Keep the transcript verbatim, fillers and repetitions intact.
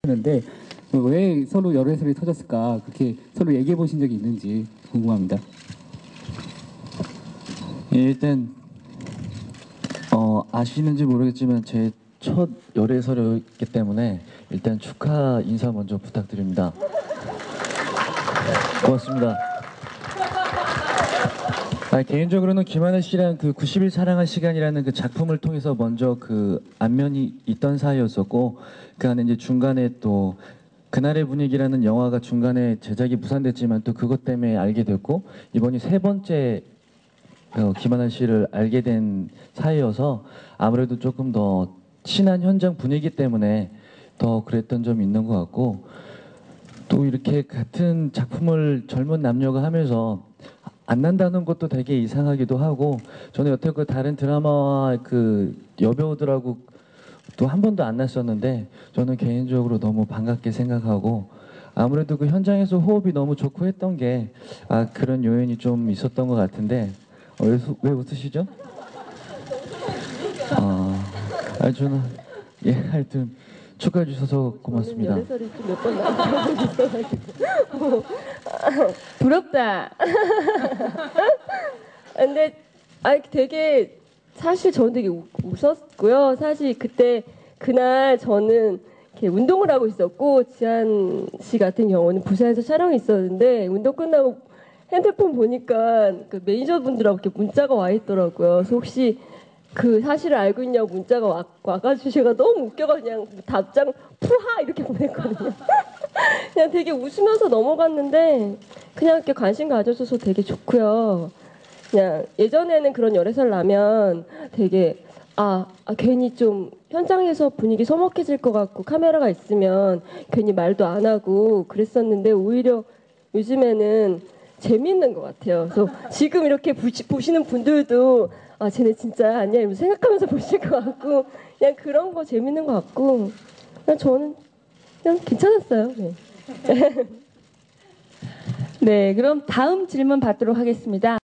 하는데 왜 서로 열애설이 터졌을까? 그렇게 서로 얘기해 보신 적이 있는지 궁금합니다. 예, 일단 어, 아시는지 모르겠지만 제 첫 열애설이기 때문에 일단 축하 인사 먼저 부탁드립니다. 고맙습니다. 아, 개인적으로는 김하늘 씨랑 그 구십 일 사랑할 시간이라는 그 작품을 통해서 먼저 그 안면이 있던 사이였었고, 그 안에 이제 중간에 또 그날의 분위기라는 영화가 중간에 제작이 무산됐지만 또 그것 때문에 알게 됐고, 이번이 세 번째 어, 김하늘 씨를 알게 된 사이여서 아무래도 조금 더 친한 현장 분위기 때문에 더 그랬던 점이 있는 것 같고, 또 이렇게 같은 작품을 젊은 남녀가 하면서 안 난다는 것도 되게 이상하기도 하고, 저는 여태껏 다른 드라마와 그 여배우들하고 또 한 번도 안 났었는데 저는 개인적으로 너무 반갑게 생각하고, 아무래도 그 현장에서 호흡이 너무 좋고 했던 게 아, 그런 요인이 좀 있었던 것 같은데 어, 왜, 왜 웃으시죠? 어, 아, 저는 예, 하여튼 축하해 주셔서 고맙습니다. 열애설이 좀 몇 번 나온 적이 있어가지고 부럽다. 근데 아 되게 사실 저는 되게 우, 웃었고요. 사실 그때 그날 저는 이렇게 운동을 하고 있었고, 지한 씨 같은 경우는 부산에서 촬영이 있었는데 운동 끝나고 핸드폰 보니까 그 매니저분들하고 이렇게 문자가 와 있더라고요. 그래서 혹시 그 사실을 알고 있냐고 문자가 와, 와가지고 제가 너무 웃겨가 그냥 답장 푸하 이렇게 보냈거든요. 그냥 되게 웃으면서 넘어갔는데 그냥 이렇게 관심 가져줘서 되게 좋고요. 그냥 예전에는 그런 열애설 나면 되게 아, 아 괜히 좀 현장에서 분위기 서먹해질 것 같고 카메라가 있으면 괜히 말도 안 하고 그랬었는데 오히려 요즘에는 재미있는 것 같아요. 그래서 지금 이렇게 보시, 보시는 분들도 아 쟤네 진짜 아니야 이러면서 생각하면서 보실 것 같고, 그냥 그런 거 재밌는 것 같고, 그냥 저는 그냥 괜찮았어요. 네. 네, 그럼 다음 질문 받도록 하겠습니다.